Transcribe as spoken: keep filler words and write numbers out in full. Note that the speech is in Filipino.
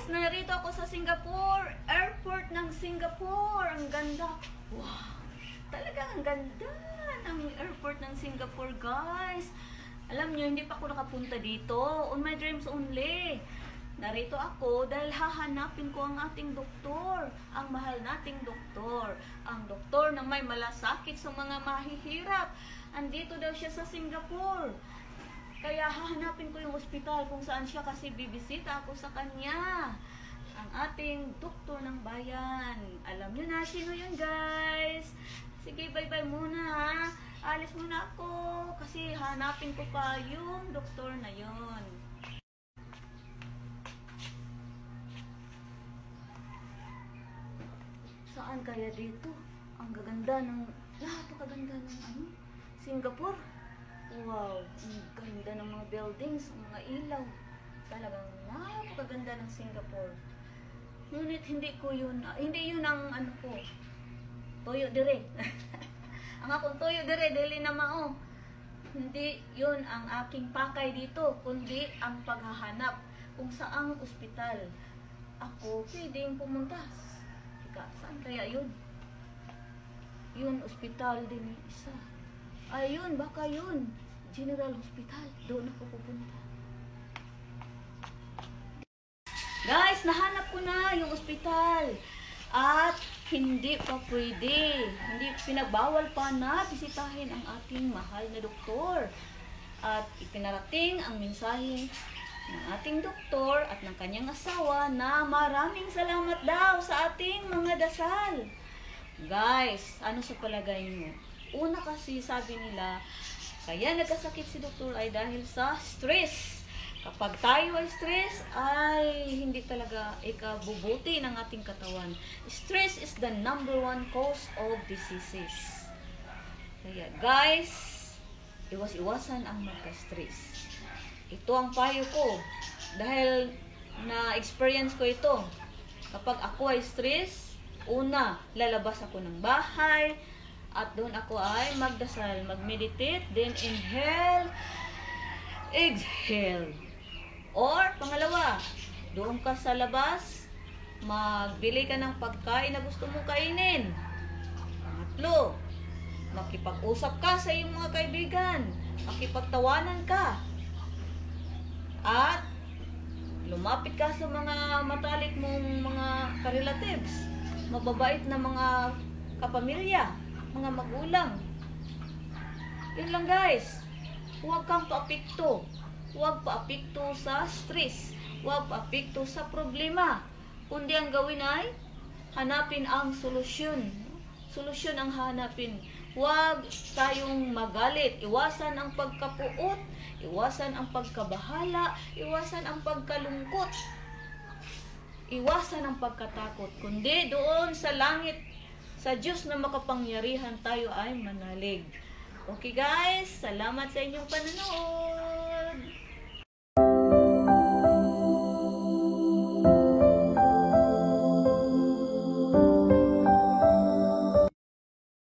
narito ako sa Singapore. Airport ng Singapore. Ang ganda. Wow. Talagang ang ganda ng airport ng Singapore, guys. Alam nyo, hindi pa ako nakapunta dito. On my dreams only. Narito ako dahil hahanapin ko ang ating doktor. Ang mahal nating doktor. Ang doktor na may malasakit sa mga mahihirap. Andito daw siya sa Singapore. Kaya hahanapin ko yung ospital kung saan siya kasi bibisita ako sa kanya. Ang ating doktor ng bayan. Alam nyo na sino yun, guys. Sige, bye-bye muna ha. Alis muna ako kasi hanapin ko pa yung doktor na yun. Saan kaya dito? Ang gaganda ng, napakaganda ng ano, Singapore. Wow, ang ganda ng mga buildings, ang mga ilaw. Talagang napakaganda ng Singapore. Ngunit hindi ko yun, ah, hindi yun ang ano ko. Toyo dire. Ang akong toyo dire, dili na mao. Hindi yun ang aking pakay dito, kundi ang paghahanap kung saang ospital ako pwedeng pumunta. Ika, saan kaya yun? Yun, ospital din isa. Ayun, baka yun. General Hospital. Doon ako pupunta. Guys, nahanap ko na yung ospital. At hindi pa pwede. Hindi pinagbawal pa na bisitahin ang ating mahal na doktor. At ipinarating ang mensahe ng ating doktor at ng kanyang asawa na maraming salamat daw sa ating mga dasal. Guys, ano sa palagay nyo? Una kasi sabi nila, kaya nagkasakit si doktor ay dahil sa stress. Kapag tayo ay stress, ay hindi talaga ikabubuti ng ating katawan. Stress is the number one cause of diseases. Kaya guys, iwas-iwasan ang magka-stress. Ito ang payo ko. Dahil na-experience ko ito. Kapag ako ay stress, una, lalabas ako ng bahay, at doon ako ay magdasal, mag-meditate, then inhale, exhale. Or, pangalawa, doon ka sa labas, magbili ka ng pagkain na gusto mong kainin. Pangatlo, makipag-usap ka sa iyong mga kaibigan, makipagtawanan ka. At, lumapit ka sa mga matalik mong mga ka-relatives, mababait na mga kapamilya, mga magulang. Yun lang guys. Huwag kang paapekto. Huwag paapekto sa stress. Huwag paapekto sa problema. Kundi ang gawin ay hanapin ang solusyon. Solusyon ang hanapin. Huwag tayong magalit. Iwasan ang pagkapuot. Iwasan ang pagkabahala. Iwasan ang pagkalungkot. Iwasan ang pagkatakot. Kundi doon sa langit, sa Diyos na makapangyarihan tayo ay manalig. Okay guys, salamat sa inyong panonood.